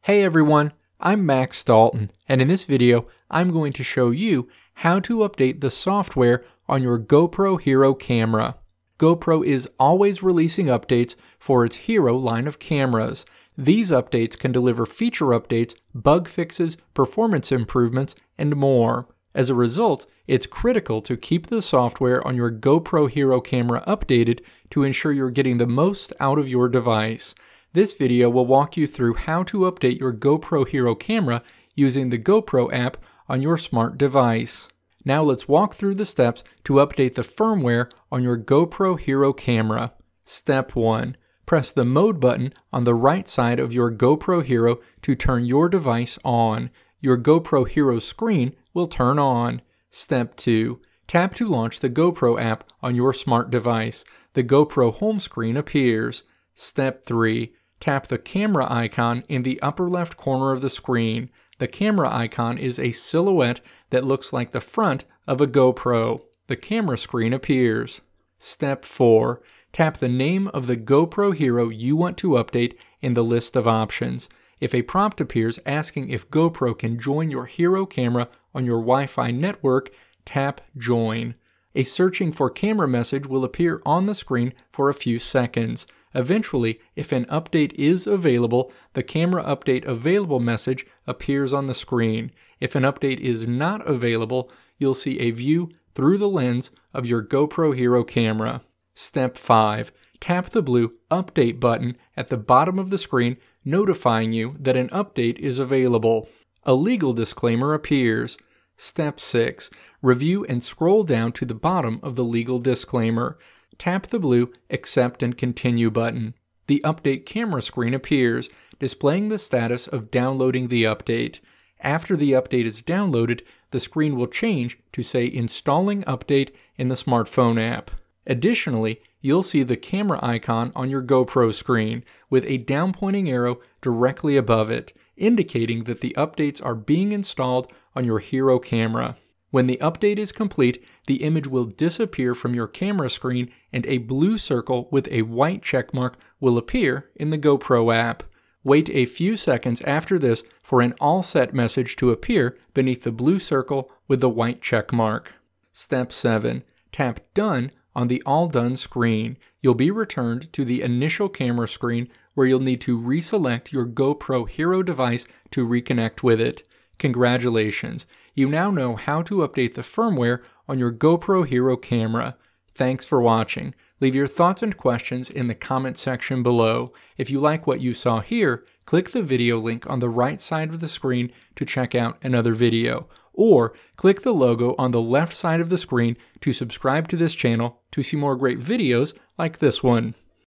Hey everyone, I'm Max Dalton, and in this video, I'm going to show you how to update the software on your GoPro Hero camera. GoPro is always releasing updates for its Hero line of cameras. These updates can deliver feature updates, bug fixes, performance improvements, and more. As a result, it's critical to keep the software on your GoPro Hero camera updated to ensure you're getting the most out of your device. This video will walk you through how to update your GoPro Hero camera using the GoPro app on your smart device. Now let's walk through the steps to update the firmware on your GoPro Hero camera. Step 1. Press the mode button on the right side of your GoPro Hero to turn your device on. Your GoPro Hero screen will turn on. Step 2. Tap to launch the GoPro app on your smart device. The GoPro home screen appears. Step 3. Tap the camera icon in the upper left corner of the screen. The camera icon is a silhouette that looks like the front of a GoPro. The camera screen appears. Step 4. Tap the name of the GoPro Hero you want to update in the list of options. If a prompt appears asking if GoPro can join your Hero camera on your Wi-Fi network, tap Join. A searching for camera message will appear on the screen for a few seconds. Eventually, if an update is available, the camera update available message appears on the screen. If an update is not available, you'll see a view through the lens of your GoPro Hero camera. Step 5. Tap the blue Update button at the bottom of the screen, notifying you that an update is available. A legal disclaimer appears. Step 6. Review and scroll down to the bottom of the legal disclaimer. Tap the blue Accept and Continue button. The update camera screen appears, displaying the status of downloading the update. After the update is downloaded, the screen will change to say Installing Update in the smartphone app. Additionally, you'll see the camera icon on your GoPro screen with a down-pointing arrow directly above it, indicating that the updates are being installed on your Hero camera. When the update is complete, the image will disappear from your camera screen and a blue circle with a white checkmark will appear in the GoPro app. Wait a few seconds after this for an all set message to appear beneath the blue circle with the white checkmark. Step 7. Tap Done on the All Done screen. You'll be returned to the initial camera screen where you'll need to reselect your GoPro Hero device to reconnect with it. Congratulations! You now know how to update the firmware on your GoPro Hero camera. Thanks for watching. Leave your thoughts and questions in the comment section below. If you like what you saw here, click the video link on the right side of the screen to check out another video. Or click the logo on the left side of the screen to subscribe to this channel to see more great videos like this one.